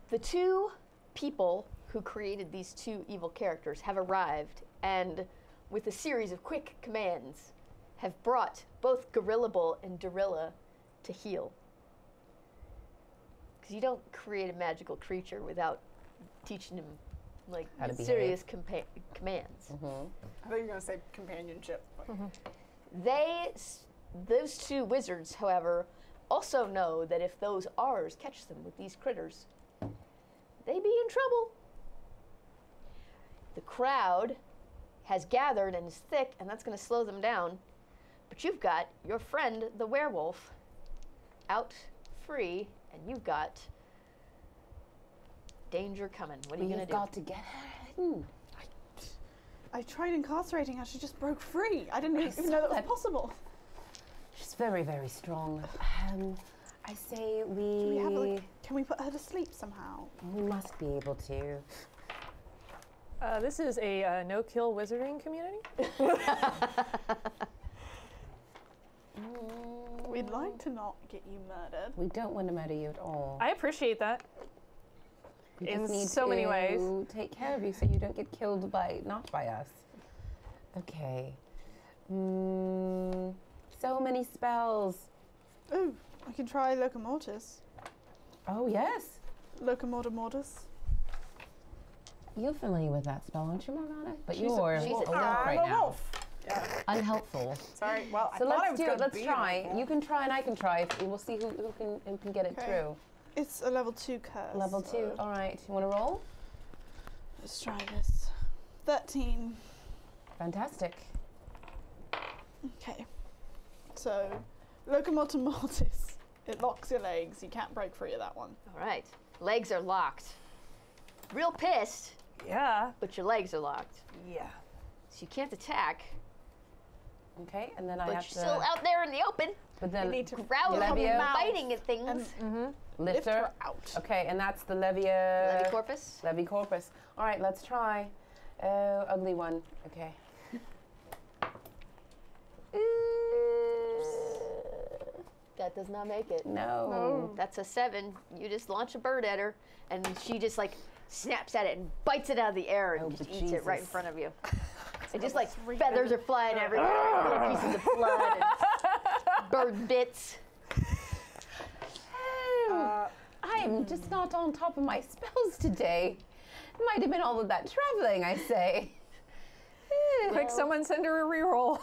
The two people who created these two evil characters have arrived, and with a series of quick commands, have brought both Gorillable and Dorilla to heal. Because you don't create a magical creature without teaching him, like, serious commands. I thought you were going to say companionship. Those two wizards, however, also know that if those R's catch them with these critters, they be in trouble. The crowd has gathered and is thick, and that's going to slow them down. But you've got your friend, the werewolf, out free, and you've got danger coming. What are you going to do? We've got to get hidden. I tried incarcerating her. She just broke free. I didn't even know that was possible. She's very, very strong. I say Can we put her to sleep somehow? We must be able to. This is a no-kill wizarding community. We'd like to not get you murdered. We don't want to murder you at all. I appreciate that. We in just need so many ways. Take care of you so you don't get killed not by us. Okay. So many spells. Ooh, I can try Locomortis. Oh, yes. Locomotor Mortis. You're familiar with that spell, aren't you, Morgana? But She's you're a a wolf dog. right I'm a now. wolf. Yeah. Unhelpful. Sorry. Well, So I thought I let's was do gonna it. Let's be try. an wolf. You can try and I can try. We'll see who can get it Okay. through. It's a level 2 curse. Level 2. All right. You want to roll? Let's try this. 13. Fantastic. Okay. So, Locomotor Mortis. It locks your legs. You can't break free of that one. All right. Legs are locked. Real pissed, Yeah. but your legs are locked. Yeah. So you can't attack, Okay, and then I but you're have still to. out there in the open, But then need to growling and Levio. biting at things. lift her. her out. Okay, and that's the Levia. Levy corpus. Levy corpus. All right, let's try. Oh, ugly one. Okay. That does not make it. No. That's a 7. You just launch a bird at her, and she just like snaps at it and bites it out of the air and Oh, just eats it right in Jesus. front of you. And just like feathers are flying everywhere, little pieces of blood and bird bits. I'm just not on top of my spells today. It might have been all of that traveling, I say. Quick, someone send her a reroll.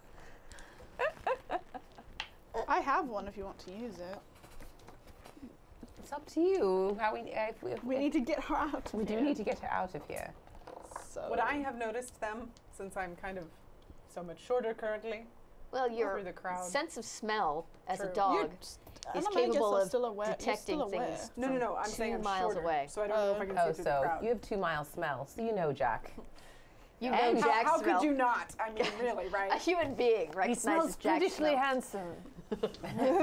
I have one if you want to use it. It's up to you. How We need to get her out. We do need to get her out of here. So Would I have noticed them since I'm kind of so much shorter currently? Well, your Through the crowd. sense of smell as a True. dog is capable of still aware. detecting things. No, I'm saying 2 I'm miles shorter, away. so I don't know if I can Oh, see through the so crowd. you have 2 mile smell, so you know Jack. You know And Jack's How smell. could you not? I mean, really, A right? human being He recognizes smells Jack's freakishly smell. handsome. It's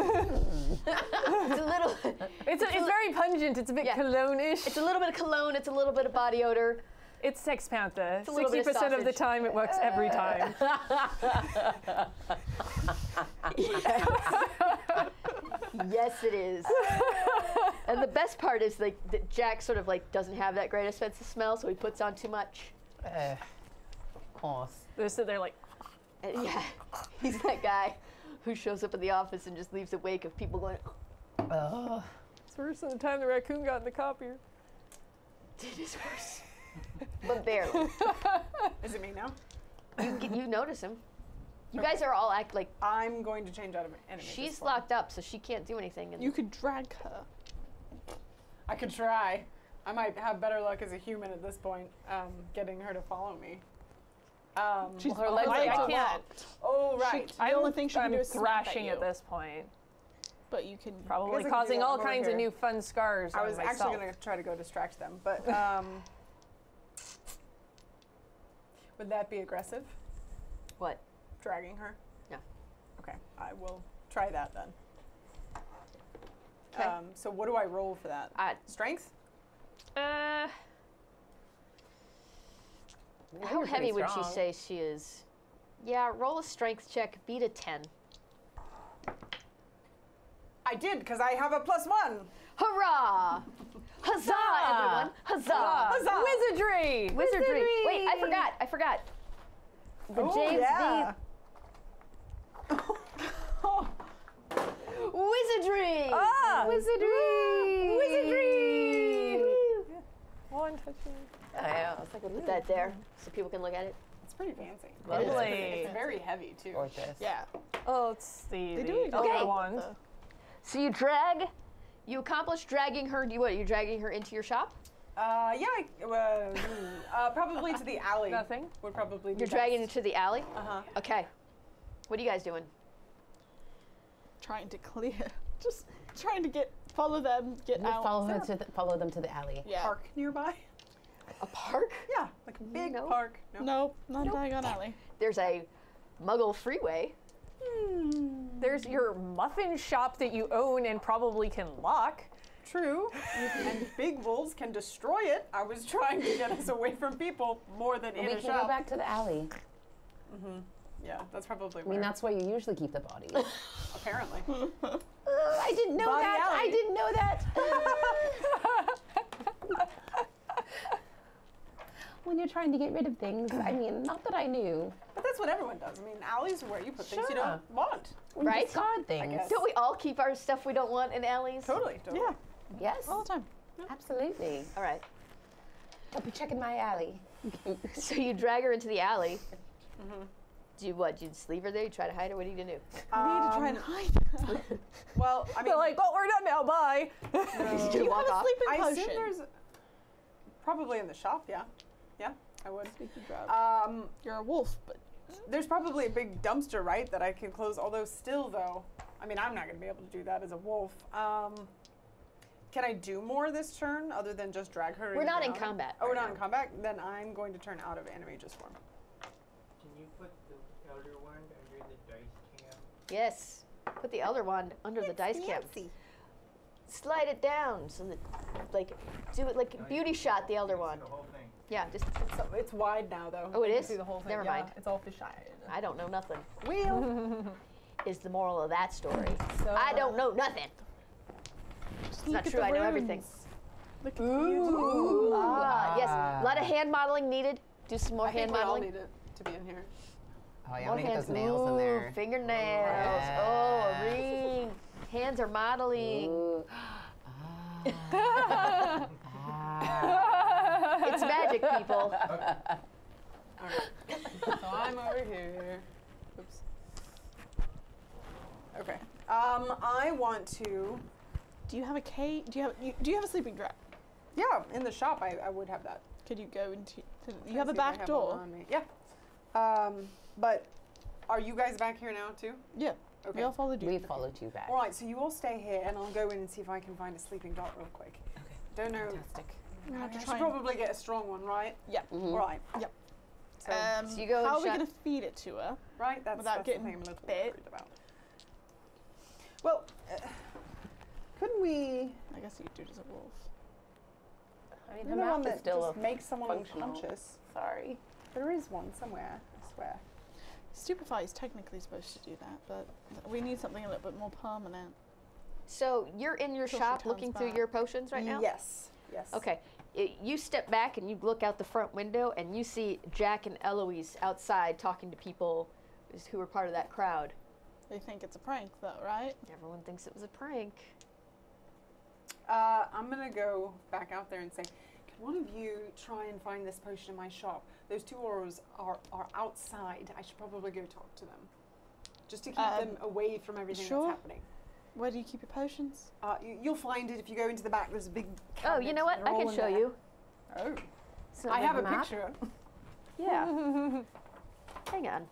a little. It's very pungent. It's a bit Yeah. cologne-ish. It's a little bit of cologne. It's a little bit of body odor. It's Sex Panther. a little bit of 60% of the sausage. time, it works every time. Yes, it is. And the best part is like that Jack sort of like doesn't have that great a sense of smell, so he puts on too much. Of course. They're so they're like, And yeah, he's that guy who shows up at the office and just leaves a wake of people going. Oh. it's worse than the time the raccoon got in the copier. It is worse, but barely. Is it me now? You notice him. You guys are all act like I'm going to change out of enemy. she's locked up, so she can't do anything. And You could drag her. I could try. I might have better luck as a human at this point, getting her to follow me. She's her legs I are can't. Oh, right. The only thing she can I'm do is snap at thrashing you. at this point. But you can Probably I can causing do that. all I'm over kinds of here. new fun scars I on was myself. actually going to try to go distract them, but would that be aggressive, what? dragging her? No. Okay, I will try that then. Okay. So what do I roll for that? Strength? How You're heavy pretty would she strong. say she is? Yeah, roll a strength check. Beat a 10. I did, because I have a +1. Hurrah! Huzzah, everyone! Huzzah! Huzzah! Wizardry! Wizardry. Wait, I forgot. The Oh, James yeah. Wizardry! Ah! Wizardry! Wizardry! One touching. I was like, Put that there so people can look at it. It's pretty fancy. Lovely. It's very heavy too. gorgeous. Yeah. Oh, let's see. They the do a good other job one. with the- So you accomplish dragging her. You're dragging her into your shop? Probably to the alley. Nothing. Would probably be You're dragging her to the alley? Uh-huh. Okay. What are you guys doing? Trying to clear. Just trying to follow them, get We out. follow them to the alley. Yeah. Park nearby. A park? Yeah, like a big No. park. Nope, not Diagon Alley. There's a Muggle freeway. There's your muffin shop that you own and probably can lock. True. And big wolves can destroy it. I was trying to get us away from people more than in We a can shop. go back to the alley. Yeah, that's probably I where. mean, that's where you usually keep the bodies. apparently. I didn't know Body that. alley. I didn't know that. When you're trying to get rid of things, I mean, not that I knew. But that's what everyone does. I mean, alleys are where you put things you Sure. don't want. When you Right? discard things. guess. Don't we all keep our stuff we don't want in alleys? Totally. Yeah, Yes. all the time. Absolutely. All right. I'll be checking my alley. So you drag her into the alley. Do you what? Do you just leave her there? You try to hide her? What are you gonna do? We need to try and hide her. Well, I mean, They're like, well, we're done now. Bye. Just Do you walk have a off. sleeping I potion? assume there's probably in the shop. Yeah, yeah, I would. Sleeping drug. You're a wolf, but There's probably a big dumpster, right, that I can close. Although still, though, I mean, I'm not going to be able to do that as a wolf. Can I do more this turn other than just drag her? We're into not the in alley? combat Oh, we're right not now. in combat. Then I'm going to turn out of animagus form. Can you put the Elder Wand under the dice cam? Yes. Put the Elder Wand under the dice cap. Slide it down so that, like, do it like a beauty shot. The Elder Wand. The whole thing. Yeah. Just. It's wide now, though. Oh, it You can is? see the whole thing. Never Yeah, mind. It's all fisheye. I don't know nothing. Wheel. Is the moral of that story? So, I don't know nothing. just It's look not at true. the I know everything. runes. Look at you. Yes. A lot of hand modeling needed. Do some more I hand think we all modeling. need it to be in here. Oh, yeah, More I'm gonna get hands. those nails in there. Ooh, fingernails. Oh, a ring. Hands are modeling. Ooh. It's magic, people. All right. So I'm over here. Oops. Okay. I want to. Do you have a cave? Do you have a sleeping drug? Yeah, in the shop, I would have that. Could you go into? Trying You have to a see if I back one door. on me. Yeah. But are you guys back here now too? Yeah. Okay. We all followed you. We followed you back. All right. So you all stay here, and I'll go in and see if I can find a sleeping dart real quick. Okay. Don't know. Fantastic. I'm gonna have to I try should and- probably get a strong one, right? Yeah. All right. Yep. So, So you go and how are we shut- gonna feed it to her? right. That's without the getting thing I'm a little bit. worried about. Well, couldn't we? I guess you do it as a wolf. I mean, You're the the one map is that still just makes someone functional. unconscious. Sorry. There is one somewhere, I swear. Stupefy is technically supposed to do that, but we need something a little bit more permanent. So you're in your Till she shop turns looking through back. your potions right now? Yes. Yes. Okay. You step back and you look out the front window and you see Jack and Eloise outside talking to people who were part of that crowd. They think it's a prank, though, right? Everyone thinks it was a prank. I'm gonna go back out there and say, can one of you try and find this potion in my shop? Those two auras are outside. I should probably go talk to them. Just to keep them away from everything sure. that's happening. Where do you keep your potions? You'll find it if you go into the back. There's a big Oh, cabinet. you know what? They're I all can in show there. you. Oh. So I have a map? picture. Yeah. Hang on.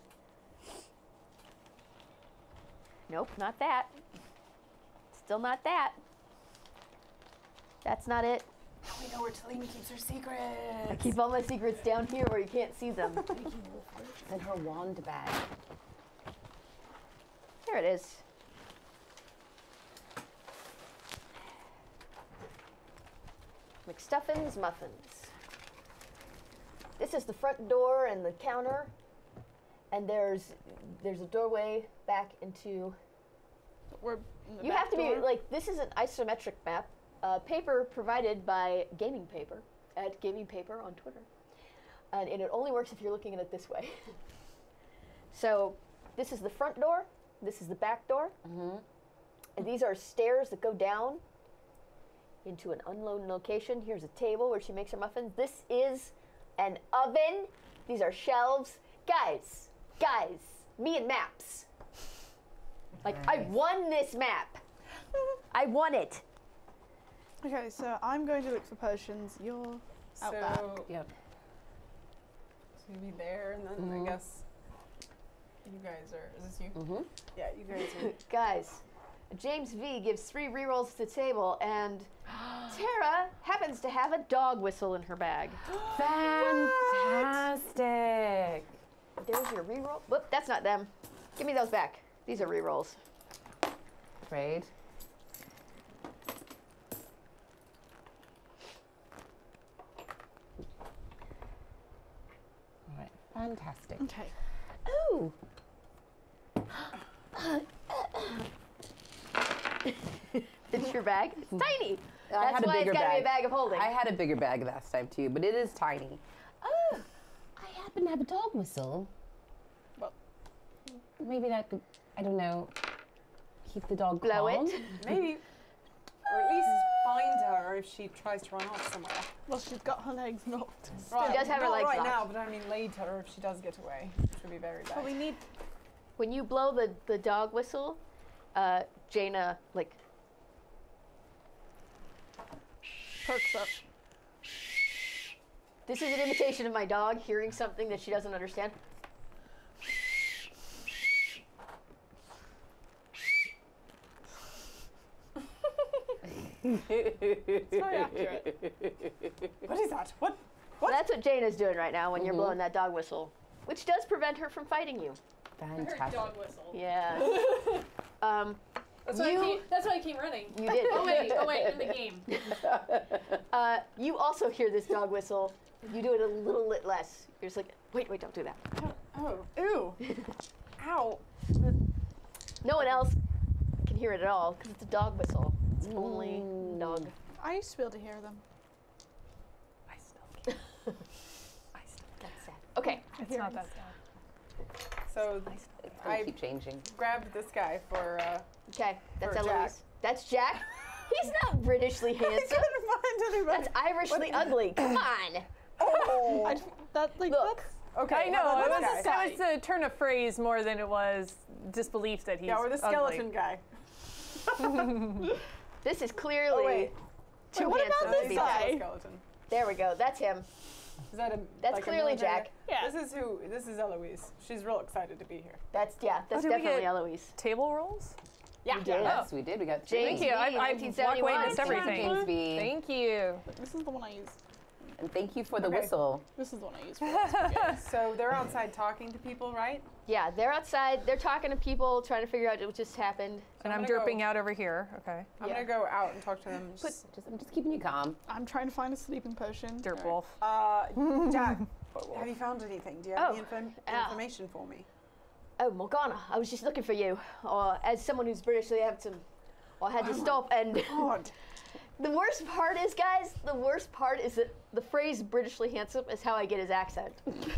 Nope, not that. Still not that. That's not it. Now we know where Teline keeps her secrets. I keep all my secrets down here where you can't see them. It's in her wand bag. There it is. McStuffins Muffins. This is the front door and the counter, and there's a doorway back into. We're in the You back have to be door. like, this is an isometric map, paper provided by Gaming Paper at Gaming Paper on Twitter. And it only works if you're looking at it this way. So this is the front door. This is the back door. And these are stairs that go down into an unknown location. Here's a table where she makes her muffins. This is an oven. These are shelves. Guys, me and maps. Like, I won this map. I won it. Okay, so I'm going to look for potions. You're out back. Yep. So you'll be there, and then I guess you guys are. Is this you? Yeah, you guys are. Guys, James V gives 3 rerolls to the table, and Tara happens to have a dog whistle in her bag. Fantastic. There's your reroll. Whoop, that's not them. Give me those back. These are rerolls. Trade. All right. Fantastic. Okay. Ooh. It's your bag? It's tiny. I That's had a why bigger it's gotta be a bag. bag of holding. I had a bigger bag last time too, but it is tiny. Oh, I happen to have a dog whistle. Well, maybe that could, I don't know, keep the dog Blow calm. it. Maybe, or at least find her if she tries to run off somewhere. well, she's got her legs knocked. Right, does have her not legs right locked. now, but I mean later if she does get away, which would be very bad. But we need. When you blow the dog whistle, Jaina, like, Perks up. this is an imitation of my dog hearing something that she doesn't understand. It's very accurate. What is that? What? That's what Jaina's doing right now when you're blowing that dog whistle, which does prevent her from fighting you. Fantastic. Dog whistle. Yeah. That's why I came running. You did. Oh wait, in the game. You also hear this dog whistle. You do it a little bit less. You're just like, wait, don't do that. Oh, ew. Ow. No one else can hear it at all because it's a dog whistle. It's only dog. I used to be able to hear them. I still can't. That's sad. Okay. It's not that sad. So It's gonna I keep changing. grabbed this guy for. Okay. That's For Eloise. Jack. That's Jack. He's not Britishly I handsome. couldn't find anybody. That's Irishly ugly. Come on. Oh. Look. Okay. I know. how It about was, this guy? it was a turn of phrase more than it was disbelief that he's Yeah, or the skeleton guy. This is clearly wait. too Wait, what handsome about to be this Jack. guy? Skeleton. There we go. That's him. Is that a? That's like a clearly military Jack. guy? Yeah. This is Eloise. She's real excited to be here. That's did we definitely get- Eloise. Table rolls. Yeah. did. Yes, we did. We got three. James Thank you. I walk away 1971. and missed everything. James B. Thank you. This is the one I use. And thank you for the Okay. whistle. This is the one I use for this. So they're outside talking to people, right? Yeah, they're outside. They're talking to people, trying to figure out what just happened. And I'm gonna derping go- out over here. Okay. I'm Yeah. gonna go out and talk to them. I'm just keeping you calm. I'm trying to find a sleeping potion. Dirt wolf. Jack, have you found anything? Do you have any information for me? Oh, Morgana, I was just looking for you. Or as someone who's Britishly handsome, I had to stop and. God. The worst part is, guys, that the phrase Britishly handsome is how I get his accent.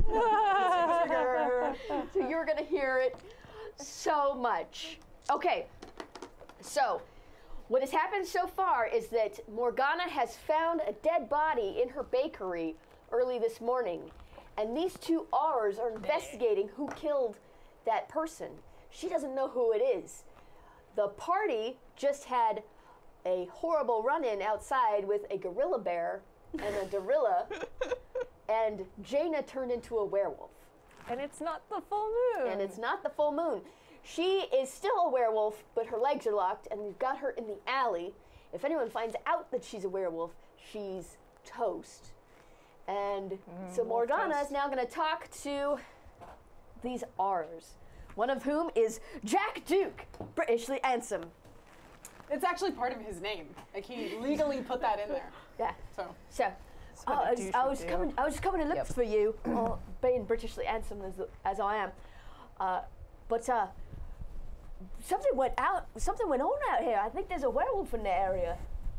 So you're going to hear it so much. Okay, so what has happened so far is that Morgana has found a dead body in her bakery early this morning. And these two R's are investigating who killed that person. She doesn't know who it is. The party just had a horrible run-in outside with a gorilla bear and a gorilla, and Jaina turned into a werewolf. And it's not the full moon. And it's not the full moon. She is still a werewolf, but her legs are locked, and we've got her in the alley. If anyone finds out that she's a werewolf, she's toast. And so Morgana is now going to talk to these R's, one of whom is Jack Duke, Britishly handsome. It's actually part of his name. Like he legally put that in there. Yeah. So So, what a douche I would was do. coming. I was just coming to look for you, being Britishly handsome as I am. But something went on out here. I think there's a werewolf in the area.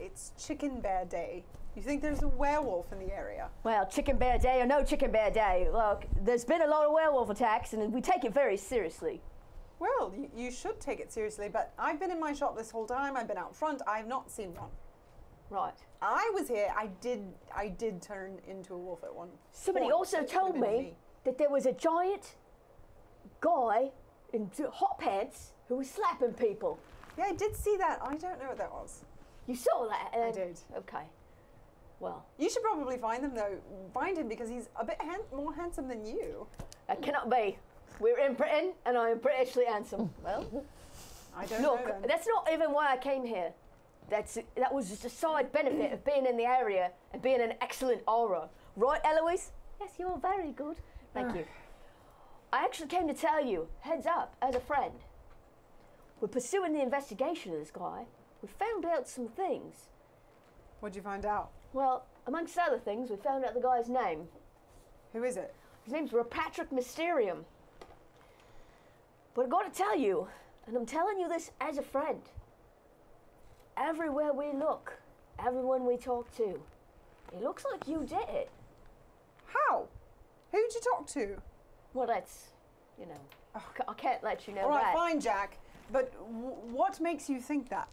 it's Chicken Bear Day. You think there's a werewolf in the area? Well, chicken bear day or no chicken bear day, look, there's been a lot of werewolf attacks and we take it very seriously. Well, you should take it seriously, but I've been in my shop this whole time. I've been out front. I have not seen one. Right. I was here. I did turn into a wolf at one Somebody point. also It told could've been me that there was a giant guy in hot pants who was slapping people. Yeah, I did see that. I don't know what that was. You saw that? I did. Okay. Well, You should probably find him though. Find him because he's a bit more handsome than you. that cannot be. We're in Britain and I am Britishly handsome. Well, I don't know. look, Then. that's not even why I came here. That was just a side benefit of being in the area and being an excellent aura. Right, Eloise? Yes, you're very good. Thank you. I actually came to tell you, heads up, as a friend. We're pursuing the investigation of this guy. We found out some things. What'd you find out? Well, amongst other things, we found out the guy's name. Who is it? His name's Patrick Mysterium. But I gotta tell you, and I'm telling you this as a friend, everywhere we look, everyone we talk to, it looks like you did it. How? Who'd you talk to? Well, that's, you know, I can't let you know All right, that. fine, Jack. But what makes you think that?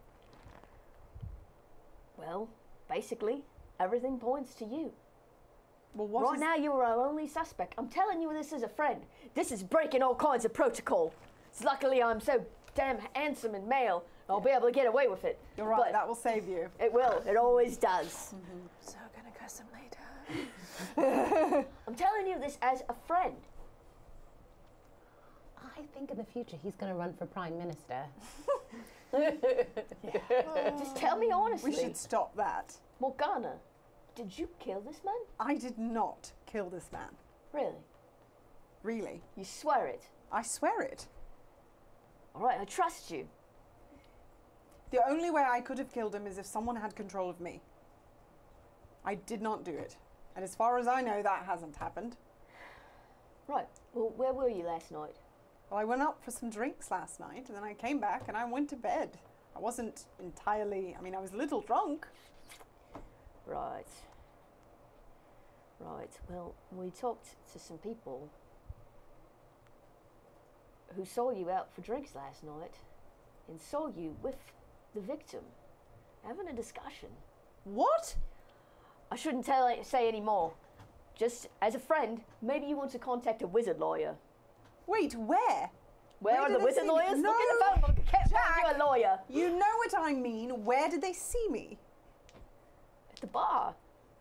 Well, basically, everything points to you. Well, what Right is- now, you are our only suspect. I'm telling you this as a friend. This is breaking all kinds of protocol. So luckily, I'm so damn handsome and male, I'll be able to get away with it. You're right. But That will save you. it will. It always does. So gonna cuss him later. I'm telling you this as a friend. I think in the future he's going to run for Prime Minister. Just tell me honestly. We should stop that. Morgana, did you kill this man? I did not kill this man. Really? Really. You swear it? I swear it. All right, I trust you. The only way I could have killed him is if someone had control of me. I did not do it. And as far as I know, that hasn't happened. Right. Well, where were you last night? Well, I went out for some drinks last night, and then I came back and I went to bed. I wasn't entirely, I was a little drunk. Right. Right. Well, we talked to some people who saw you out for drinks last night and saw you with the victim having a discussion. What? I shouldn't say any more. Just as a friend, maybe you want to contact a wizard lawyer. Wait, where? Where are did the they wizard see me? lawyers? No, Look in the phone book. I can't find Jack. you a lawyer. You know what I mean. Where did they see me? At the bar.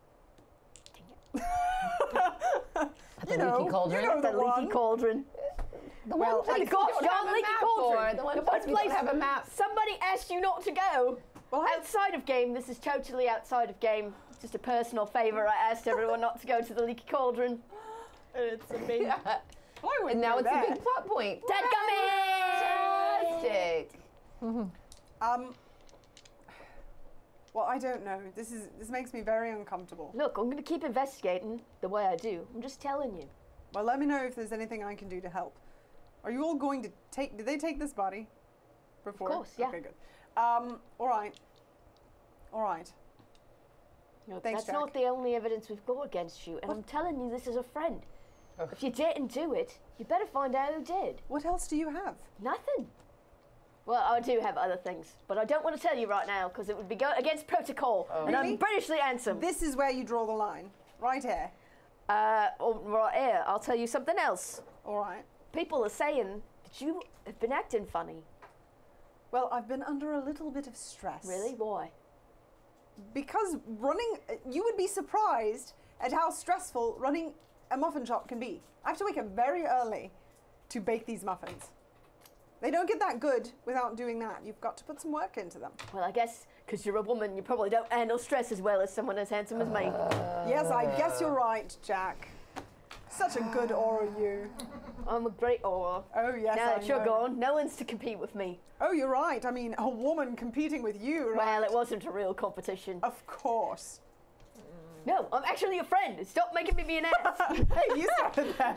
At the leaky cauldron. you know The the leaky one. cauldron. The Well, one place the we gosh don't darn have a leaky map cauldron. for. The one The place one we don't place- have a map. Somebody asked you not to go. Well, I- Outside of game, this is totally outside of game. Just a personal favour. I asked everyone not to go to the leaky cauldron. And it's a big. I wouldn't And now go it's a there. big plot point. Dadgummit! Fantastic. Well, I don't know. This makes me very uncomfortable. Look, I'm going to keep investigating the way I do. I'm just telling you. Well, let me know if there's anything I can do to help. Are you all going to take? Did they take this body? Before? Of course, yeah. Okay, good. All right. All right. Look, Thanks, that's not Jack. the only evidence we've got against you, and I'm telling you this as a friend. If you didn't do it, you better find out who did. What else do you have? Nothing. Well, I do have other things, but I don't want to tell you right now because it would be against protocol, and Really? I'm Britishly handsome. This is where you draw the line, right here. Right here, I'll tell you something else. All right. People are saying that you have been acting funny. Well, I've been under a little bit of stress. Really? Why? Because running, you would be surprised at how stressful running a muffin shop can be. I have to wake up very early to bake these muffins. They don't get that good without doing that. You've got to put some work into them. Well, I guess because you're a woman, you probably don't handle stress as well as someone as handsome as me. Yes, I guess you're right, Jack. Such a good aura, you. I'm a great aura. Oh, yes, Now I that you're know. gone, no one's to compete with me. Oh, you're right. I mean, a woman competing with you, right? Well, it wasn't a real competition. Of course. No, I'm actually a friend. Stop making me be an ass. Hey, you started that.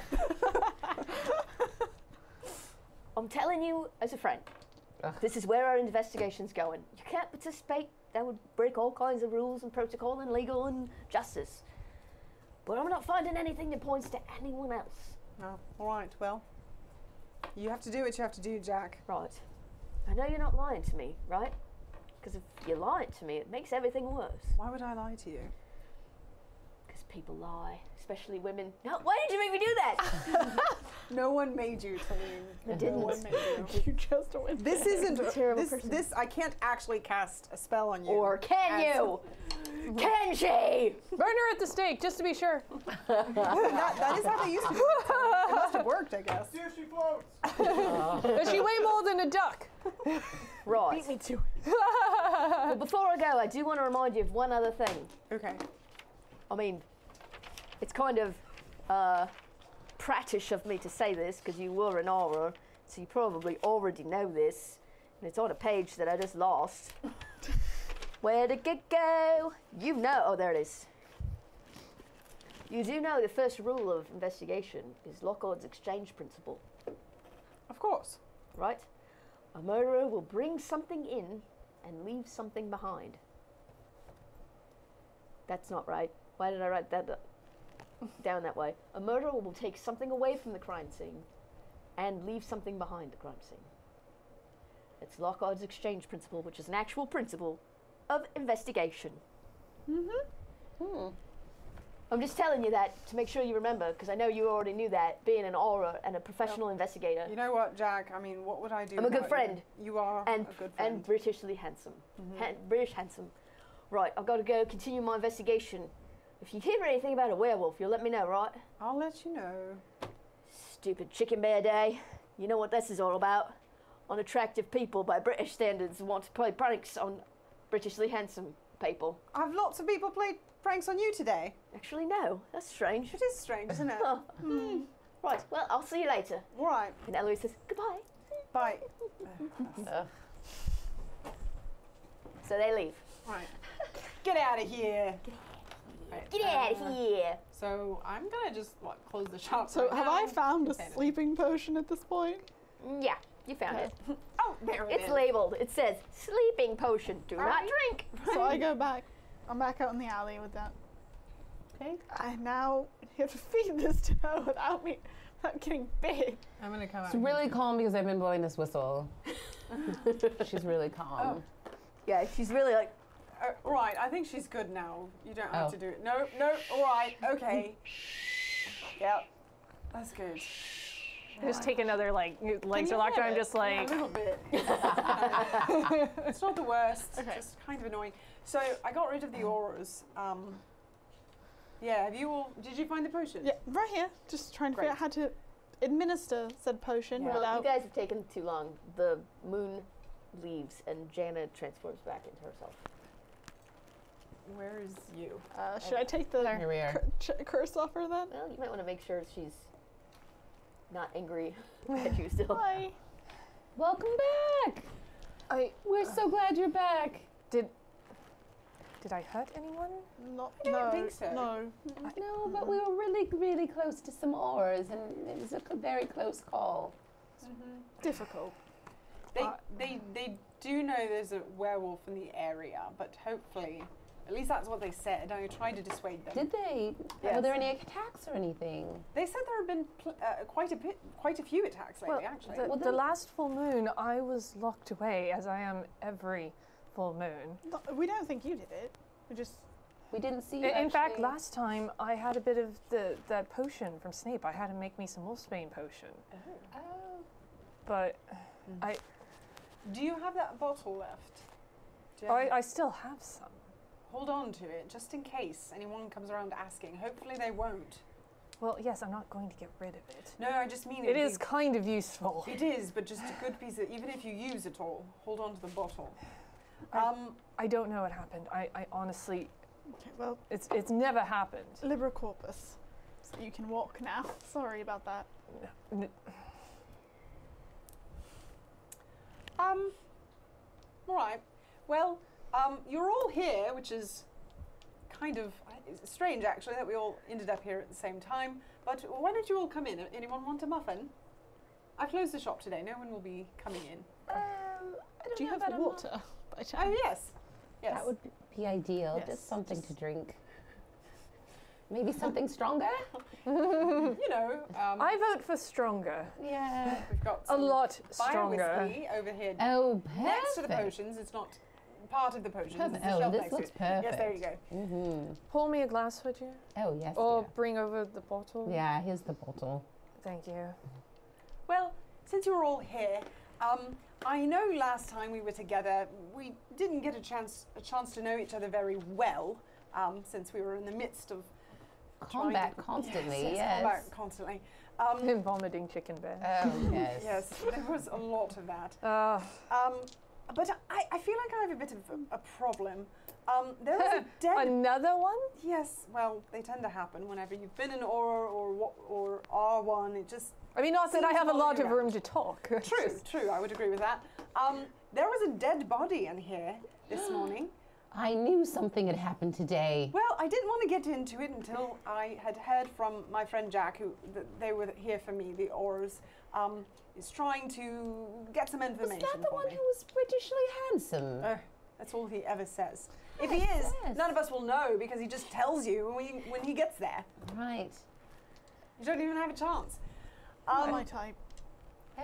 I'm telling you as a friend. This is where our investigation's going. You can't participate that would break all kinds of rules and protocol and legal and justice. But I'm not finding anything that points to anyone else. No. All right. Well, you have to do what you have to do, Jack. Right. I know you're not lying to me, right? Because if you're lying to me, it makes everything worse. Why would I lie to you? Because people lie, especially women. No, why did you make me do that? No one made you, Teline. I didn't. No one made you. You just went. This isn't a terrible person. This I can't actually cast a spell on you. Or can you? Can she? Burn her at the stake, just to be sure. that is how they used to do it. It must have worked, I guess. Here she floats! Does she weigh more than a duck? Right. Beat me to it. But before I go, I do want to remind you of one other thing. Okay. I mean, it's kind of prattish of me to say this because you were an aura, so you probably already know this, and it's on a page that I just lost. Where did it go? You know. Oh, there it is. You do know the first rule of investigation is Lockhardt's exchange principle, Of course. right? A murderer will bring something in and leave something behind. That's not right. Why did I write that down that way? A murderer will take something away from the crime scene and leave something behind the crime scene. It's Lockhardt's exchange principle, which is an actual principle of investigation. I'm just telling you that to make sure you remember, because I know you already knew that, being an aura and a professional investigator. You know what, Jack? I mean, what would I do? I'm a good without friend. You are and a good friend. and Britishly handsome. British handsome. Right, I've got to go continue my investigation. If you hear anything about a werewolf, you'll let me know, right? I'll let you know. Stupid chicken bear day. You know what this is all about. Unattractive people by British standards want to play pranks on Britishly handsome people. I've lots of people played pranks on you today. Actually, no. That's strange. It is strange, isn't it? Huh. Right, well, I'll see you later. All right. And Eloise says, goodbye. Bye. So they leave. Right. Get out of here. Right, Get out of here. So I'm gonna just close the shop. So right have now. I found a Okay. sleeping potion at this point? Yeah, you found it. Oh, there it It's is. labeled. It says, sleeping potion. Do not Alright. drink. So I go back. I'm back out in the alley with that. Okay. I now have to feed this to her without getting big. I'm gonna come It's out. really calm because I've been blowing this whistle. She's really calm. Yeah, she's really like, Right. I think she's good now. You don't have Oh. to do it. No. No. All right. Okay. Yep. That's good. Just take another, like, legs you are locked hear on, I'm it? just Yeah, like, a little bit. It's not the worst. Okay. Just kind of annoying. So I got rid of the auras. Yeah. Have you all? Did you find the potion? Yeah, right here. Just trying to figure out how to administer said potion Yeah. well, you without. guys have taken too long. The moon leaves and Jana transforms back into herself. Where is you? Should I take the Here we are. curse off her then? Well, you might want to make sure she's not angry at you still. Hi. Welcome back. We're so glad you're back. did I hurt anyone? Not, I don't no, think so. No. No, but we were really, really close to some oars, and it was a very close call. Difficult. They do know there's a werewolf in the area, but hopefully, at least that's what they said. I tried to dissuade them. Did they? Yes. Were there any attacks or anything? They said there have been quite a few attacks lately, actually. The last full moon, I was locked away, as I am every full moon. No, we don't think you did it. We just. We didn't see you. In fact, actually. last time I had a bit of that potion from Snape. I had him make me some wolfsbane potion. Oh. But Do you have that bottle left? Do you have I still have some. Hold on to it, just in case anyone comes around asking. Hopefully they won't. Well, yes, I'm not going to get rid of it. No, I just mean It is kind of useful. It is, but just a good piece of, even if you use it all, hold on to the bottle. I don't know what happened. I honestly, Okay, well, it's never happened. Libra Corpus. So you can walk now. Sorry about that. All right. Well, you're all here, which is kind of it's strange, actually, that we all ended up here at the same time. But why don't you all come in? Anyone want a muffin? I closed the shop today. No one will be coming in. I don't Do you know have about a water by chance? Oh, yes. Yes. That would be ideal. Yes, Just something to drink. Maybe something stronger? You know, I vote for stronger. Yeah. we've got A some lot fire stronger. whiskey over here Oh, next to the perfect. potions. It's not part of the potions. Perfect. It's the Oh, shelf this next to looks it. Yes, there you perfect. go. Mm-hmm. Pour me a glass, would you? Oh, yes. Or dear. bring over the bottle. Yeah, here's the bottle. Thank you. Well, since you're all here, I know last time we were together, we didn't get a chance to know each other very well, since we were in the midst of Combat constantly, yes, yes. combat constantly. And vomiting chicken bear. Oh, yes. Yes, there was a lot of that. Uh, But I feel like I have a bit of a problem. There was a dead. Another one? Yes, well, they tend to happen whenever you've been in Aura or R1. It just I mean, not that I seems have a lot lying of room around. to talk. True. I would agree with that. There was a dead body in here this morning. I knew something had happened today. Well, I didn't want to get into it until I had heard from my friend Jack, who they were here for me. The Auras is trying to get some Was information that the for one me. who was Britishly handsome? That's all he ever says. If he is, Yes. none of us will know because he just tells you when he gets there. Right. You don't even have a chance. Not my type. Oh,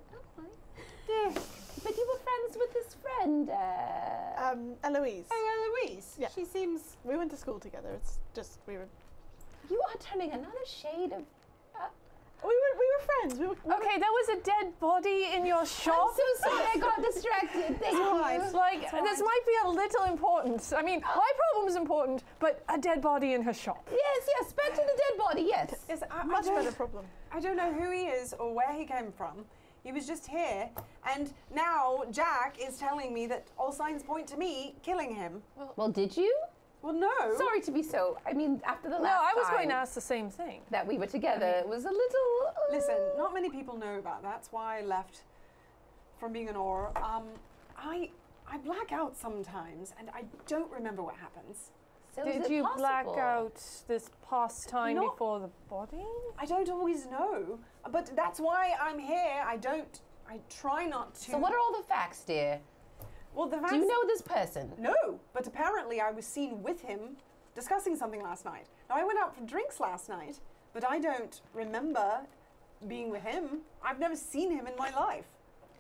okay. But you were friends with his friend. Eloise. Oh, Eloise. Yeah. She seems. We went to school together. It's just we were turning another shade of. we were friends. We were Okay, there was a dead body in your I'm shop. so sorry, I got distracted. Thank you. Like, this might be a little important. I mean, my problem is important, but a dead body in her shop. Yes, back to the dead body, yes. Yes, much better problem. I don't know who he is or where he came from. He was just here, and now Jack is telling me that all signs point to me killing him. Well, did you? Well, no. Sorry to be so. I mean, after the last No, I was time going to ask the same thing. that we were together, it was a little. Listen, not many people know about that. That's why I left from being an Aura. I black out sometimes, and I don't remember what happens. So is Did it you black possible? out this past time Not- before the body? I don't always know, but that's why I'm here. I try not to. So what are all the facts, dear? Well, the facts. Do you know this person? No, but apparently I was seen with him discussing something last night. Now, I went out for drinks last night, but I don't remember being with him. I've never seen him in my life.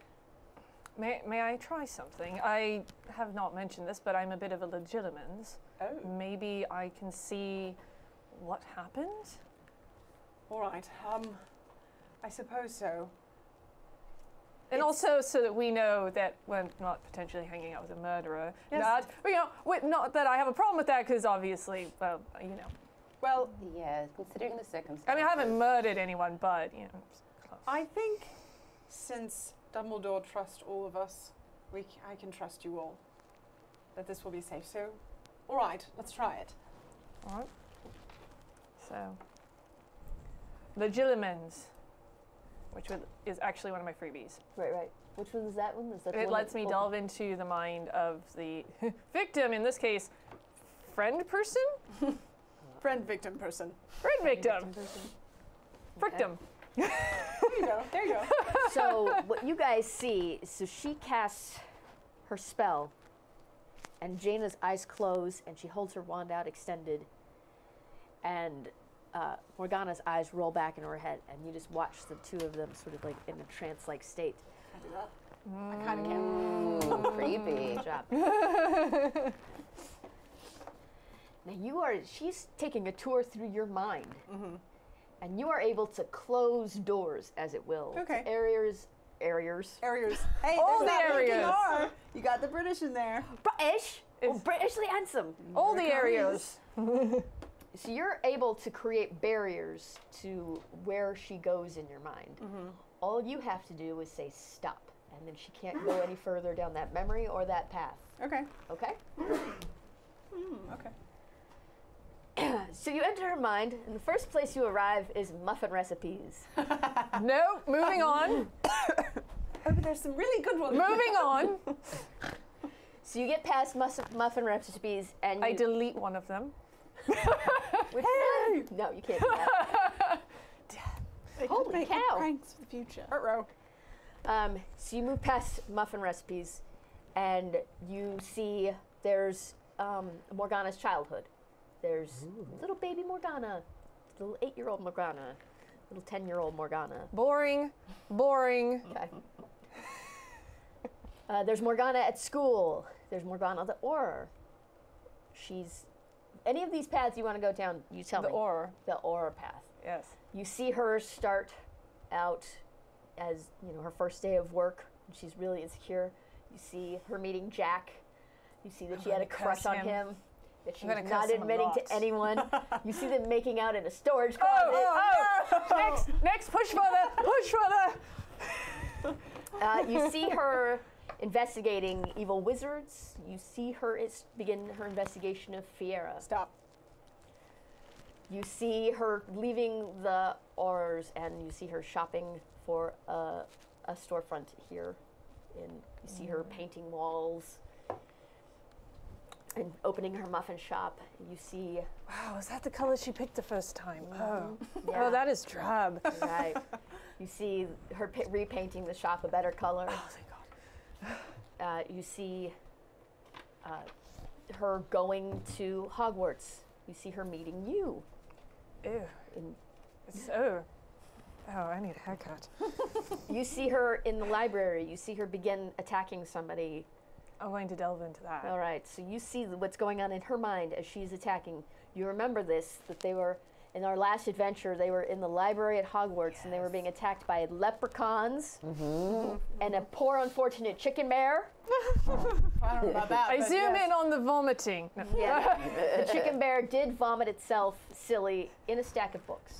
May I try something? I have not mentioned this, but I'm a bit of a legilimens. Oh. Maybe I can see what happened? All right. I suppose so. And also so that we know that we're not potentially hanging out with a murderer. Yes. Not that I have a problem with that, because obviously, well, Well, Yeah, considering the circumstances. I mean, I haven't murdered anyone, but, it's close. I think since Dumbledore trusts all of us, I can trust you all. That this will be safe. So, all right, let's try it. All right. So, legilimens, which is actually one of my freebies. Right. Which one is that one? Is that the It one lets that- me delve into the mind of the victim, in this case, friend person? Friend, victim, person. Friend victim. Frictum. There you go. There you go. So what you guys see, so she casts her spell, and Jaina's eyes close, and she holds her wand out extended, and Morgana's eyes roll back into her head, and you just watch the two of them sort of like in a trance-like state. I do that. I kind of can. Creepy. Good job. Now she's taking a tour through your mind, and you are able to close doors, as it will. Okay. To areas. Areas. Hey, All there's the that Lincoln areas. R. You got the British in there. British! It's- Britishly handsome! All the areas. So you're able to create barriers to where she goes in your mind. All you have to do is say stop, and then she can't go any further down that memory or that path. Okay. Okay? Okay. So you enter her mind, and the first place you arrive is muffin recipes. No, moving on. Oh, but there's some really good ones. Moving on. So you get past muffin recipes, and I you, delete one of them. which one? No, you can't do that. They Holy could make cow. pranks for the future. Ruh-roh. So you move past muffin recipes, and you see There's Morgana's childhood. There's little baby Morgana, little 8-year-old Morgana, little 10-year-old Morgana. Boring. Okay. There's Morgana at school. There's Morgana the Auror. She's any of these paths you want to go down. You tell me. The Auror. The Auror path. Yes. You see her start out as her first day of work. She's really insecure. You see her meeting Jack. You see that she had a crush on him. That she's not admitting to anyone. You see them making out in a storage closet. Next, push further. You see her investigating evil wizards. You see her begin her investigation of Fiera. Stop. You see her leaving the Aurors, and you see her shopping for a storefront here. And you see her painting walls and opening her muffin shop. You see. Wow, is that the color she picked the first time? Oh, Yeah. oh, that is drab. Right. You see her repainting the shop a better color. Oh, thank God. You see her going to Hogwarts. You see her meeting you. Ew. And Oh, I need a haircut. you see her in the library. You see her begin attacking somebody. I'm going to delve into that. All right, so you see what's going on in her mind as she's attacking. You remember this, that they were, in our last adventure, they were in the library at Hogwarts, and they were being attacked by leprechauns and a poor unfortunate chicken bear. I don't know about that. I but zoom yes. in on the vomiting. No. Yeah, the chicken bear did vomit itself silly in a stack of books.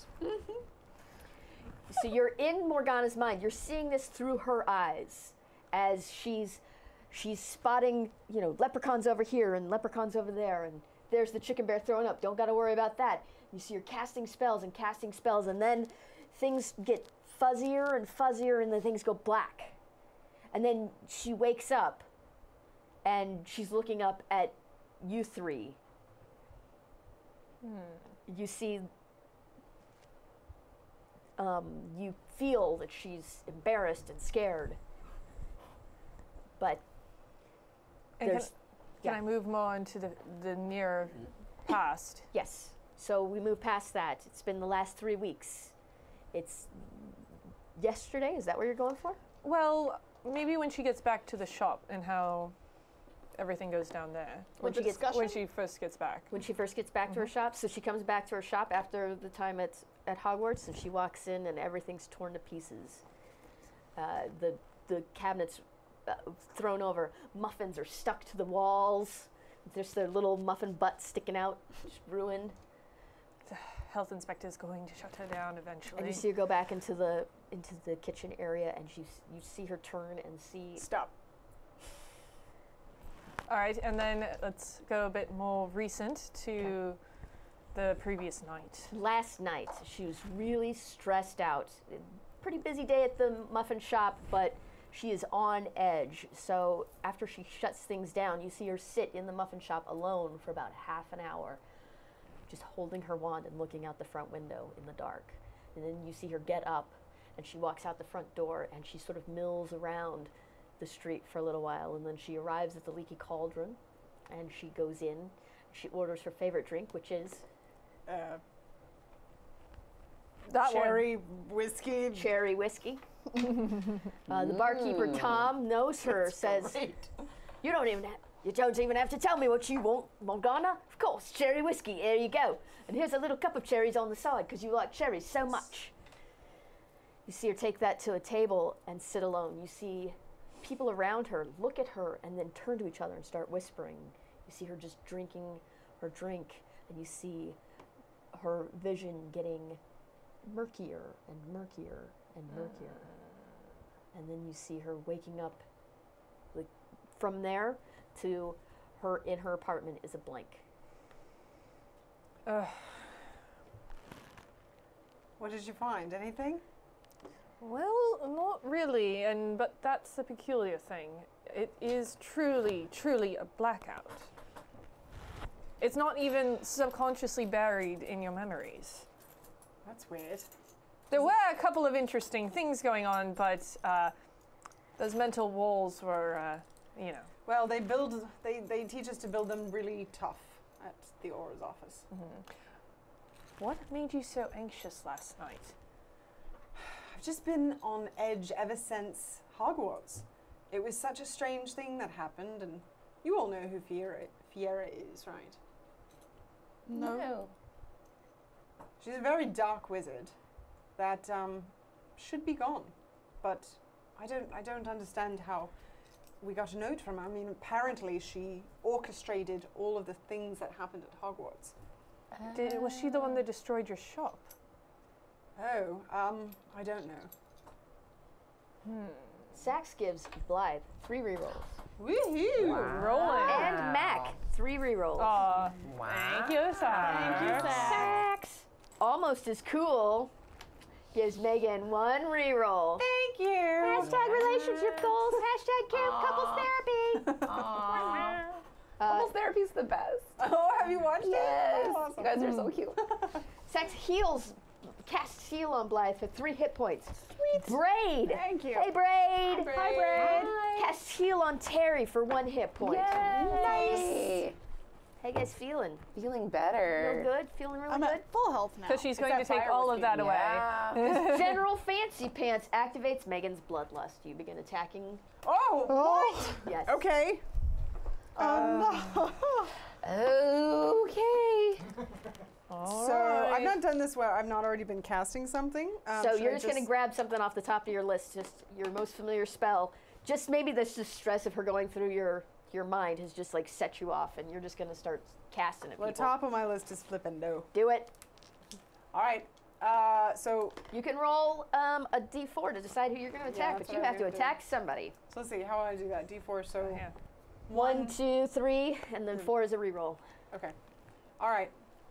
So you're in Morgana's mind. You're seeing this through her eyes as she's spotting, leprechauns over here and leprechauns over there, and there's the chicken bear throwing up. Don't got to worry about that. You see her casting spells, and then things get fuzzier and fuzzier, and then things go black. And then she wakes up, and she's looking up at you three. You see, you feel that she's embarrassed and scared. But And there's, can I move more into the near past? yes. So we move past that. It's been the last 3 weeks. It's yesterday. Is that what you're going for? Well, maybe when she gets back to the shop and how everything goes down there. When she gets When she first gets back. when she first gets back to her shop. So she comes back to her shop after the time at Hogwarts, and she walks in, and everything's torn to pieces. The cabinets thrown over. Muffins are stuck to the walls. There's their little muffin butt sticking out, just ruined. The health inspector's going to shut her down eventually. And you see her go back into the kitchen area, and you see her turn and see. Stop. All right, and then let's go a bit more recent to the previous night. Last night, she was really stressed out. Pretty busy day at the muffin shop, but she is on edge. So after she shuts things down, you see her sit in the muffin shop alone for about half an hour, just holding her wand and looking out the front window in the dark. And then you see her get up, and she walks out the front door, and she sort of mills around the street for a little while, and then she arrives at the Leaky Cauldron, and she goes in. She orders her favorite drink, which is That cherry whiskey. cherry whiskey. The barkeeper Tom knows her. Says, Great. "You don't even have to tell me what you want, Morgana. Of course, cherry whiskey. There you go. And here's a little cup of cherries on the side because you like cherries so much." You see her take that to a table and sit alone. You see people around her look at her and then turn to each other and start whispering. You see her just drinking her drink, and you see her vision getting murkier and murkier and murkier. And then you see her waking up. Like, from there to her in her apartment is a blank. What did you find? Anything? Well, not really, but that's the peculiar thing. It is truly, truly a blackout. It's not even subconsciously buried in your memories. That's weird. There were a couple of interesting things going on, but those mental walls were you know. Well, they teach us to build them really tough at the Aura's office. What made you so anxious last night? I've just been on edge ever since Hogwarts. It was such a strange thing that happened, and you all know who Fiera is, right? No. She's a very dark wizard that should be gone, but I don't understand how we got a note from her. I mean, apparently she orchestrated all of the things that happened at Hogwarts. Was she the one that destroyed your shop? Oh, I don't know. Sax gives Blythe 3 rerolls. Woohoo! Rolling. And Mac 3 rerolls. Aw, thank you, Sax. Thank you, Sax, almost as cool, gives Megan 1 reroll. Thank you. Hashtag relationship goals. Hashtag couples therapy. Couples therapy's the best. Oh, have you watched Yes. it? Oh, awesome. You guys are so cute. Sax casts heal on Blythe for 3 hit points. Braid. Thank you. Hey, Braid. Hi, Braid. Casts heal on Terry for 1 hit point. Yay. How you guys feeling? Feeling better. Feel good? Feeling really I'm good? at full health now. Because she's going to that take fire all of whiskey. that away. Yeah. General Fancy Pants activates Megan's bloodlust. You begin attacking. Oh, what? Yes. Okay. Oh no. Okay. So I've not done this where I've not already been casting something. So should you're I just going to grab something off the top of your list, just your most familiar spell. Just maybe the stress of her going through your mind has just like set you off, and you're just going to start casting it. Well, the top of my list is flippendo. Do it. All right. So You can roll a d4 to decide who you're going to attack, that's but you what I have to was gonna do. attack somebody. let's see how I do that. D4. So Yeah. 1, 2, 3, and then 4 is a reroll. Okay. All right.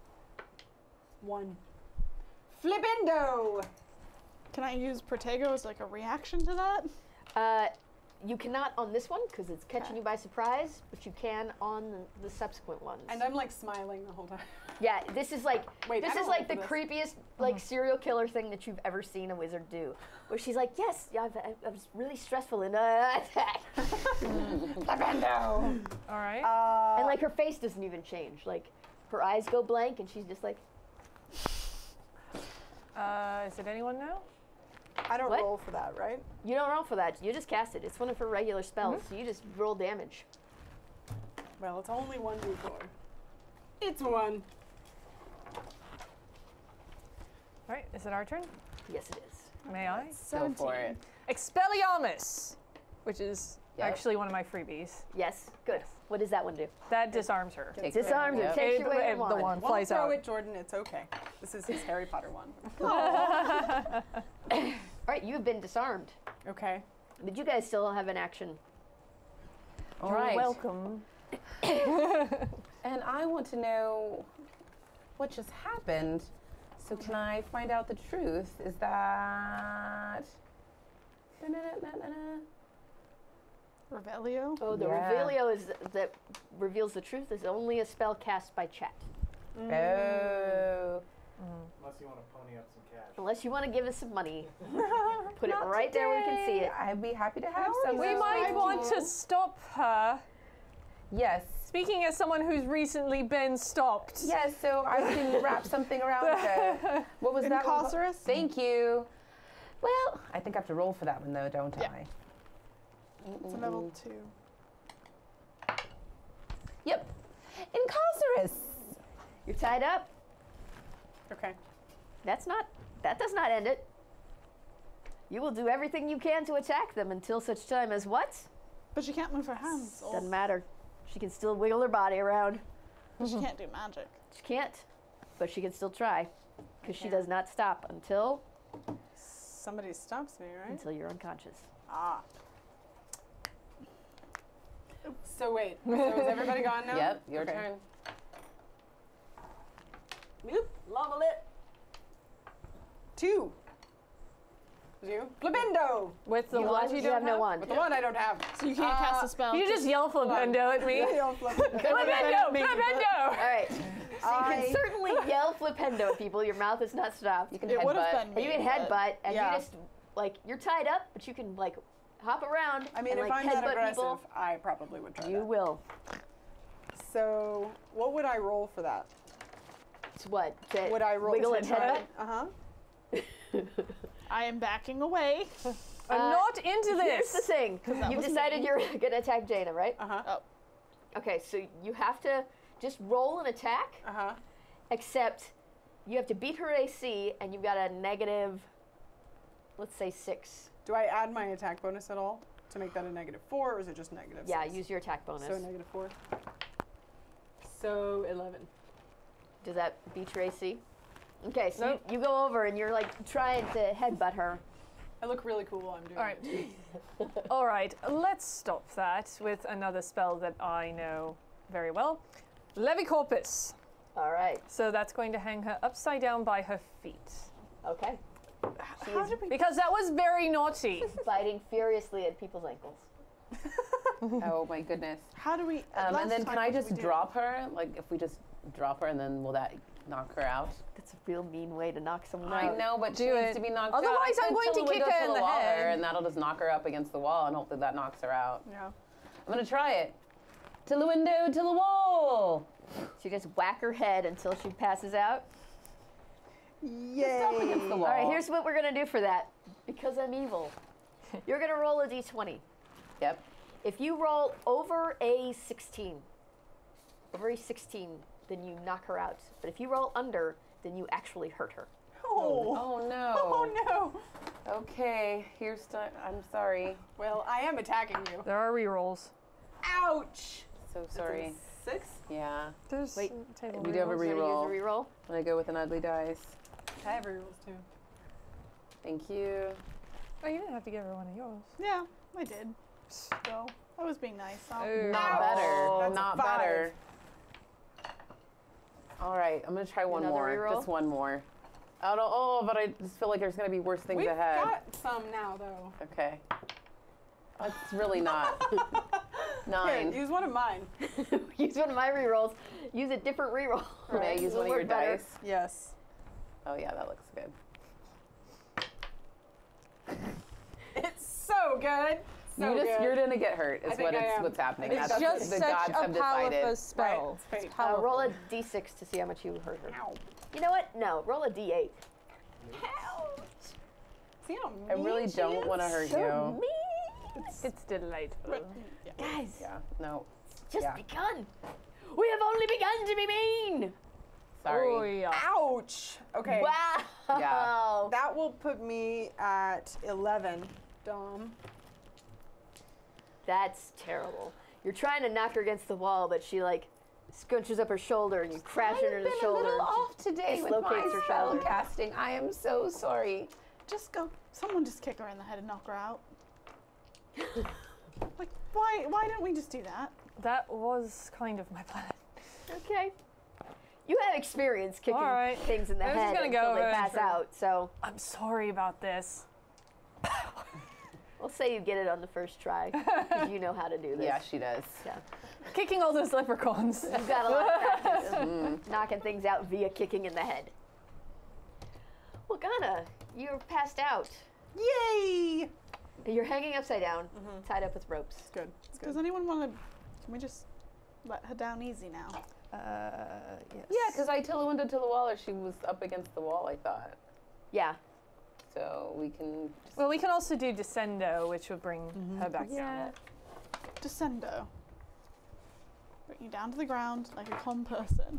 1. Flippendo. Can I use Protego as like a reaction to that? You cannot on this one because it's catching you by surprise, but you can on the subsequent ones. And I'm like smiling the whole time. Yeah, this is like Wait, I this don't is like roll the for this. creepiest like serial killer thing that you've ever seen a wizard do. Where she's like, yes, I was really stressful in attack, Flippendo. All right. and like her face doesn't even change. Like her eyes go blank, and she's just like, Is it anyone now? I don't What? roll for that, right? you don't roll for that. You just cast it. It's one of her regular spells, so you just roll damage. Well, it's only 1d4. It's 1. All right. Is it our turn? Yes, it is. May I? Go for it. Expelliarmus, which is Yep. actually one of my freebies. Yes, good. What does that one do? That disarms her. Take Disarms her. Yep. Takes you away The from wand Won't flies throw out. it, Jordan. It's okay. This is his Harry Potter one. All right, you've been disarmed, Okay. but you guys still have an action. All right. Welcome. And I want to know what just happened. So can I find out the truth? Is that... Revelio. Oh, the Yeah. revelio is that reveals the truth is only a spell cast by chat. Oh. Unless you want to pony up some cash. Unless you want to give us some money, put it Not right there where we can see today. it. I'd be happy to have some. We might want to stop her. Yes. Speaking as someone who's recently been stopped. Yes, so I can wrap something around her. What was that one? Incarcerus? Thank you. Well, I think I have to roll for that one though, don't Yeah. I? It's a level 2. Yep. Incarcerus. You're tied up. Okay. That does not end it. You will do everything you can to attack them until such time as what? But she can't move her hands. Or Doesn't matter. She can still wiggle her body around. she can't do magic. She can't, but she can still try, because she does not stop until Somebody stops me, right? you're unconscious. Ah. So wait. So is everybody gone now? Yep, your Okay. turn. Oop, lava lit. 2. You? Flippendo. With the You wand have- you you don't have no have? wand. With the one I don't have. So you can't cast a spell. You just yell Flipendo at me. Flipendo! Flipendo! All right. So you can certainly yell Flipendo at people. Your mouth is not stopped. You can It would have headbutt. been And me. you can but- headbutt, and Yeah. you just like you're tied up, but you can like hop around. I mean, and, if like, I'm that headbutt aggressive, people. I probably would try You that. will. So, what would I roll for that? It's what? To Would I roll wiggle to and try? headbutt? I am backing away. I'm not into Here's the this. thing. You've was decided you're gonna attack Jaina, right? Uh-huh. Okay, so you have to just roll an attack, Uh-huh. except you have to beat her AC, and you've got a negative, let's say 6. Do I add my attack bonus at all to make that a -4, or is it just -6? Yeah, use your attack bonus. So -4. So 11. Does that beat your AC? Okay, so Nope. you go over and you're like trying to headbutt her. I look really cool while I'm doing All right. it. All right, let's stop that with another spell that I know very well. Levicorpus. All right. So that's going to hang her upside down by her feet. Okay. How did we? Because that was very naughty. Biting furiously at people's ankles. Oh my goodness. How do we? And last then time, can I what did just we do? drop her? Like if we just drop her and then will that knock her out? That's a real mean way to knock someone I out. know, but she Do needs it. to be knocked out. Otherwise, I I'm could going to tilt a kick window her in to the wall head. there, and that'll just knock her up against the wall, and hopefully that knocks her out. Yeah. I'm gonna try it. To the window, to the wall. So you just whack her head until she passes out. Yay! Up against the wall. All right, here's what we're gonna do for that. Because I'm evil, you're gonna roll a d20. Yep. If you roll over a 16, then you knock her out. But if you roll under, then you actually hurt her. Oh. Oh no. Oh no. Okay, I'm sorry. Well, I am attacking you. There are rerolls. Ouch! So sorry. 6? Yeah. There's Wait, table we do have a You're gonna reroll. use a reroll. I'm gonna go with an ugly dice. I have rerolls too. Thank you. Oh, you didn't have to give her one of yours. Yeah, I did. So I was being nice. Oh. Not better. That's a Not 5. better. All right, I'm gonna try one Another more. reroll? Just one more. Oh, but I just feel like there's gonna be worse things We've ahead. got some now, though. Okay. That's really not. Here, 9. use one of mine. Use one of my rerolls. Use a different reroll. May I use It'll one of your work better. dice? Yes. Oh yeah, that looks good. It's so good. So good. You're gonna get hurt. Is think I am. what's happening. I think That's that's Just the such gods a have decided. powerful spell. Right, it's fate. Roll a d6 to see how much you hurt her. Ow. You know what? No, roll a d8. Ouch. See how I really mean she don't is? want to hurt So you. mean. It's delightful. Guys, Yeah. No. just yeah. begun. We have only begun to be mean. Sorry. Oh, yeah. Ouch. Okay. Wow. Yeah. That will put me at 11, Dom. That's terrible. You're trying to knock her against the wall, but she like scrunches up her shoulder and you crash into I've the been shoulder. a little and she off today with my dislocates her spell shoulder. casting. I am so sorry. just go. Someone just kick her in the head and knock her out. Like why don't we just do that? That was kind of my plan. Okay. You have experience kicking All right. things in the I'm just head gonna until go they over and pass try- out. So I'm sorry about this. we'll say you get it on the first try because you know how to do this. Yeah, she does. Yeah. Kicking all those leprechauns. You've got a lot of practice knocking things out via kicking in the head. Well, Ghana, you're passed out. Yay! You're hanging upside down, tied up with ropes. Good. It's good. Does anyone want to? Can we just let her down easy now? Yes. Yeah, because I till the window to the wall, or she was up against the wall, I thought. Yeah. So we can just Well, we can also do descendo, which would bring her back down. Descendo. Bring you down to the ground like a calm person.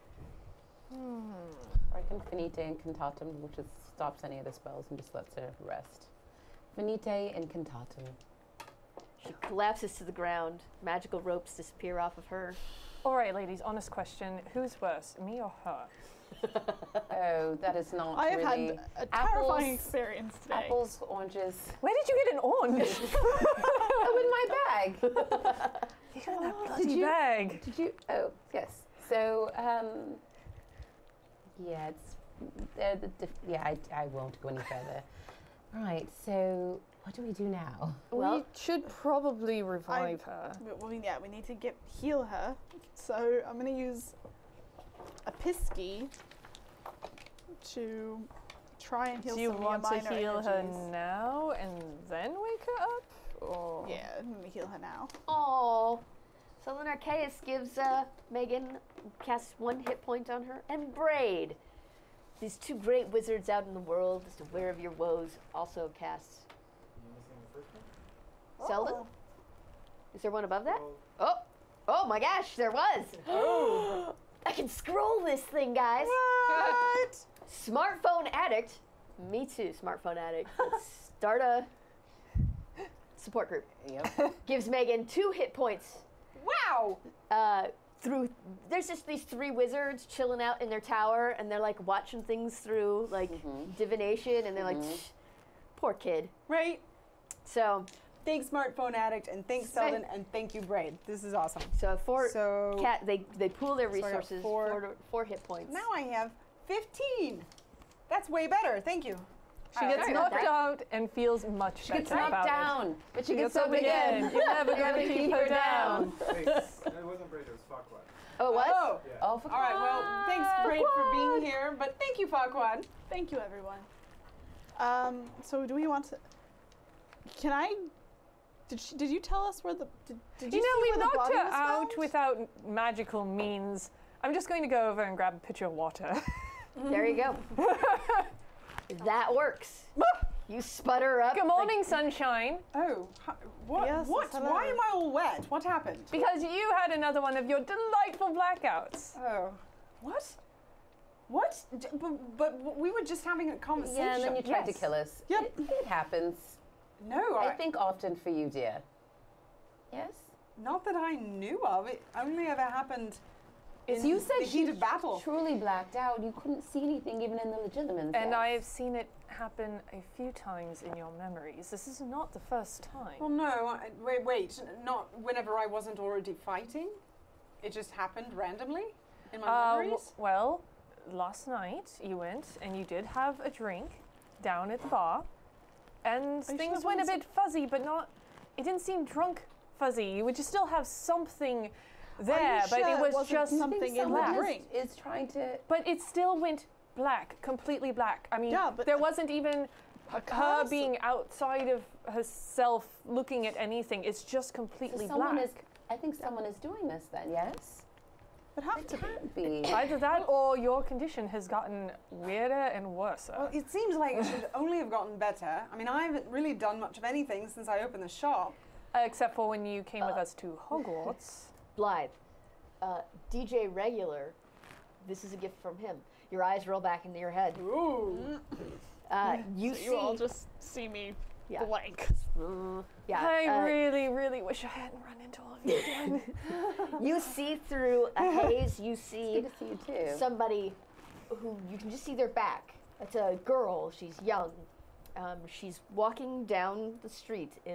Or I can finite incantatum, which just stops any of the spells and just lets her rest. Finite incantatum. She collapses to the ground. Magical ropes disappear off of her. All right, ladies, honest question. Who's worse, me or her? Oh, that is not I have really. had a terrifying Apples- experience today. Apples, oranges. Where did you get an orange? Oh, in my bag. You got that Did bloody you- bag. Did you? Oh, yes. So, yeah, it's. I won't go any further. Right. So, what do we do now? Well- we should probably revive her. Well, yeah, we need to heal her. So I'm going to use a pisky to try and heal Do you some of your want to minor heal her energies. now and then wake her up? Or Yeah, let me heal her now. Oh. So then Arceus gives Megan, casts 1 hit point on her, and Braid. These 2 great wizards out in the world, just aware of your woes, also casts. You missing the first one? Selden? Oh. Is there one above that? Well, Oh my gosh, there was. Oh. I can scroll this thing, guys. What? Smartphone addict. Me too, smartphone addict. Let's start a support group. Yep. Gives Megan 2 hit points. Wow! There's just these 3 wizards chilling out in their tower, and they're like watching things through like divination, and they're like, "Shh, poor kid." Right. So Thanks, Smartphone Addict, and thanks, Selden, and thank you, Braid. This is awesome. So they pool their so I got resources, 4 hit points. now I have 15. That's way better. Thank you. she gets sorry about knocked that. out and feels much better Gets knocked about down, but she it. gets Gets up again. You're never going to keep her down. wait, it wasn't Braid, it was Farquaad. Oh, it was? Oh. Yeah. Oh, for All right. Well, thanks, Braid, for being here, but thank you, Farquaad. Thank you, everyone. So do we want to? Can I? Did you tell us where the? Did you You know, see we where the knocked body her was out found? without magical means. I'm just going to go over and grab a pitcher of water. There you go. That works. You sputter up. Good morning, sunshine. Oh, what? Yes, what? hello. Why am I all wet? What happened? Because you had another one of your delightful blackouts. Oh, what? What? But we were just having a conversation. Yeah, and then you tried to Yes. kill us. Yep. It happens. No, I think often for you, dear. Yes? not that I knew of. It only ever happened in You said the heat of battle. truly blacked out. You couldn't see anything even in the legitimate. And I've seen it happen a few times in your memories. This is not the first time. Well, no, wait, not whenever I wasn't already fighting. It just happened randomly in my memories. Well, last night you went and you did have a drink down at the bar, and Are you things sure went a it bit fuzzy, but not. It didn't seem drunk fuzzy. You would just still have something there, but sure it it was wasn't just something in the black. drink? Is trying to. But it still went black, completely black. I mean, Yeah, but there wasn't even her curse- being outside of herself looking at anything. It's just So completely someone black. is. I think someone is doing this. Then yes. It have It to be. can't be. Either that or your condition has gotten weirder and worse. Well, it seems like it should only have gotten better. I mean, I haven't really done much of anything since I opened the shop. Except for when you came with us to Hogwarts. Blythe, DJ Regular, this is a gift from him. Your eyes roll back into your head. Ooh. You So see, you all just see me Yeah. blank. yeah, I really, really wish I hadn't run into all of you again. you see through a haze. You see Good to see you too. somebody who you can just see their back. It's a girl. She's young. She's walking down the street in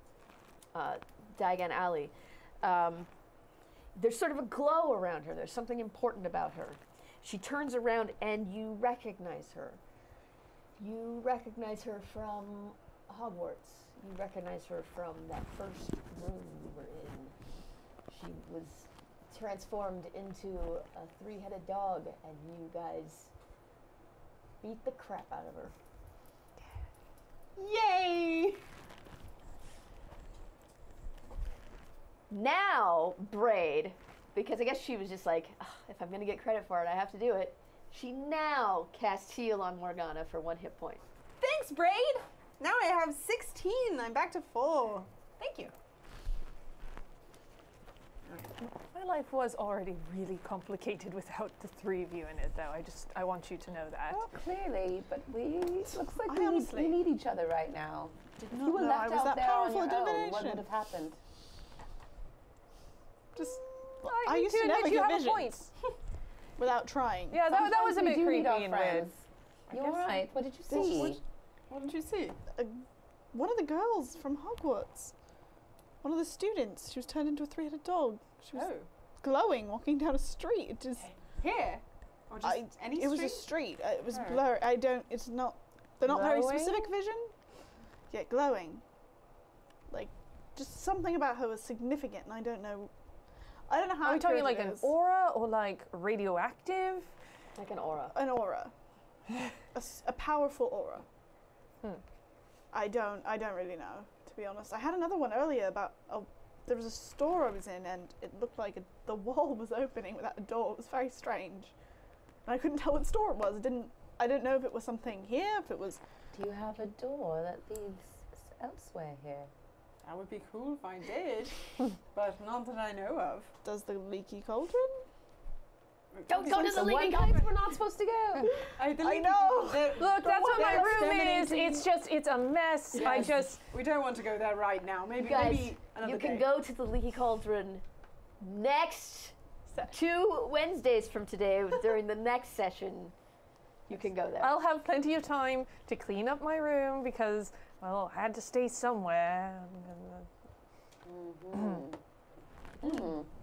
Diagon Alley. There's sort of a glow around her. There's something important about her. She turns around and you recognize her. You recognize her from Hogwarts. You recognize her from that first room you were in. She was transformed into a 3-headed dog, and you guys beat the crap out of her. Yay! Now, Braid, because I guess she was just like, "Ugh, if I'm going to get credit for it, I have to do it. She now casts Heal on Morgana for 1 hit point. Thanks, Braid! Now I have 16. I'm back to full. Thank you. My life was already really complicated without the 3 of you in it, though. I want you to know that. Well, clearly, but looks like I we honestly need each other right now. Did If not you were know left I was out that there on powerful your at own, what divination. would have happened? Just I I need used to admit never you get have a visions point. without trying. Yeah, that was Sometimes a we bit do need creepy our and weird. friends. You're right. What did you see? What did you see? One of the girls from Hogwarts. One of the students. She was turned into a 3-headed dog. She was Oh. glowing, walking down a street. It just, Here? Or just any it was a street? street. It was Oh. blurry. I don't. It's not. They're not very Glowing? specific vision. Yet glowing. Like, just something about her was significant, and I don't know. I don't know how. Are we talking accurate like it an is. aura or like radioactive? Like an aura. An aura. a powerful aura. Hmm. I don't really know, to be honest. I had another one earlier about there was a store I was in and it looked like the wall was opening without a door. It was very strange. And I couldn't tell what store it was. I didn't know if it was something here, if it was... Do you have a door that leads elsewhere here? That would be cool if I did, but not that I know of. Does the leaky cauldron? Don't go to the One leaking place cauldron. we're not supposed to go. I know. Look, that's what my room is. exterminating- It's a mess. I Yes. just We don't want to go there right now. Maybe Guys, maybe another you can day. go to the leaky cauldron next 2 Wednesdays from today during the next session. You can go there. I'll have plenty of time to clean up my room because, well, I had to stay somewhere.